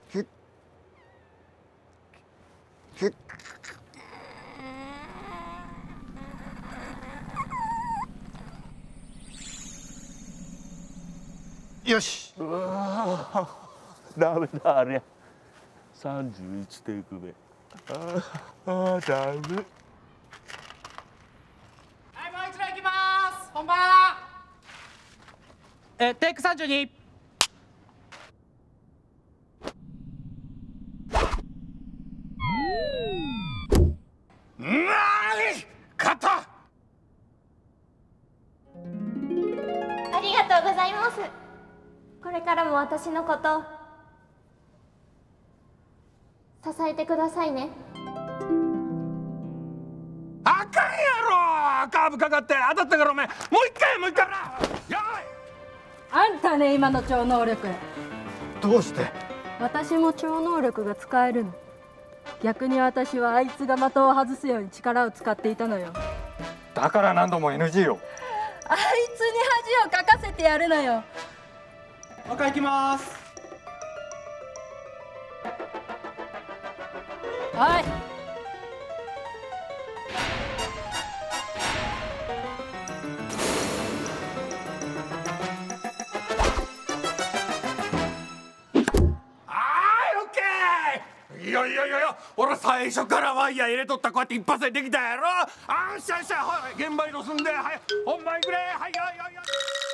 よし。 うわダメだあれ31テイク目ダメ。 はいもう一度いきます本番テイク32 勝った。 ありがとうございます。これからも私のこと支えてくださいね。 あかんやろ。カーブかかって当たったからお前もう一回な。よーい。 あんたね今の超能力。 どうして？ 私も超能力が使えるの。逆に私はあいつが的を外すように力を使っていたのよ。 だから何度も NG を。 あいつに恥をかかせてやるのよ。 赤いきますはいいや俺最初からワイヤー入れとった。こうやって一発でできたやろ。あんしゃんしゃん、はい現場移動すんで、はい本番行くね。はいよいよいよ。